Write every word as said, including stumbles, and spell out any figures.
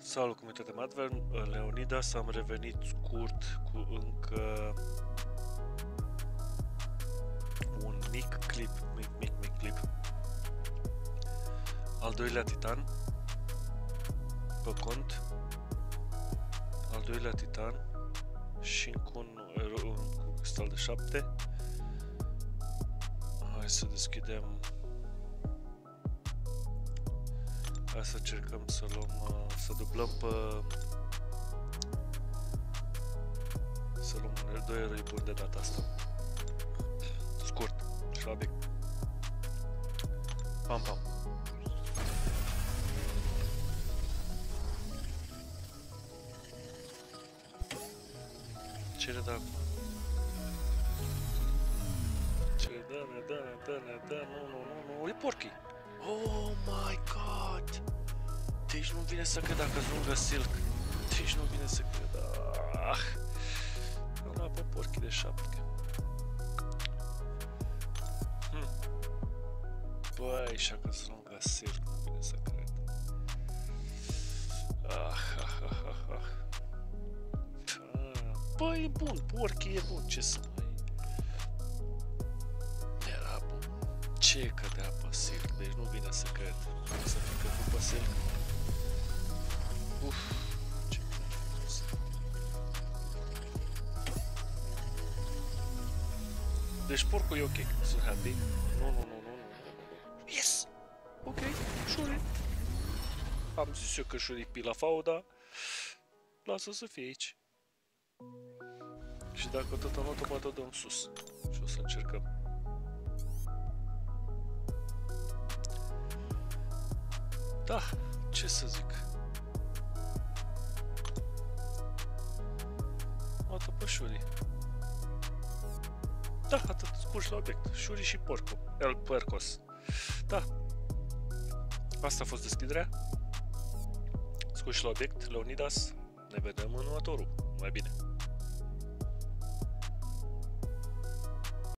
Salut, comunitate Madver, Leonidas, am revenit scurt cu încă un mic clip, mic, mic, mic clip. Al doilea titan, pe cont, al doilea titan și încă un, un cristal de șapte. Hai să deschidem. Hai să încercăm să luăm, să dublăm pe... Să luăm doi eroi buni de data asta. Scurt și la obiect. Pam, pam. Ce ne dă acum? Ce ne dă, ne dă, ne dă, ne dă, nu, nu, nu, nu, e porcii! Oh my god! Deci nu vine să cred dacă zungă silk. Deci nu vine să cred. Ah! Am luat pe porcii de șapte. Hm. Băi, așa că zungă silk, nu vine să cred. Ah, ah, ah, ah, ah. Băi, e bun, porcii e bun, ce să mai... Era bun. Ce cădea pe silk, deci nu vine să cred. Nu să fi căzut pe silk. Uf, ce frumos. Deci porcul e ok, sunt happy. Nu, nu, nu, nu, nu. Yes! Ok, Shuri. Am zis eu că Shuri pila fauda. Lasă să fie aici. Și dacă tot am luat-o, poate o dăm sus. Și o să încercăm. Da, ce să zic. Luat-o pe Shuri. Da, atât, scurși la obiect. Shuri și porcul. El Puercos. Da. Asta a fost deschiderea. Scurși la obiect, Leonidas. Ne vedem în următorul. Mai bine.